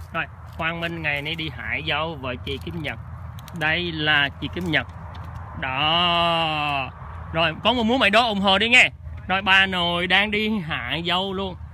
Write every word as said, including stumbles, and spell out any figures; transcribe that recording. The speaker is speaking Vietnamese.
Rồi Quang Minh ngày nay đi hái dâu với chị Kim Nhật. Đây là chị Kim Nhật đó. Rồi có một muốn mày đó ủng hộ đi nghe. Rồi bà nội đang đi hái dâu luôn.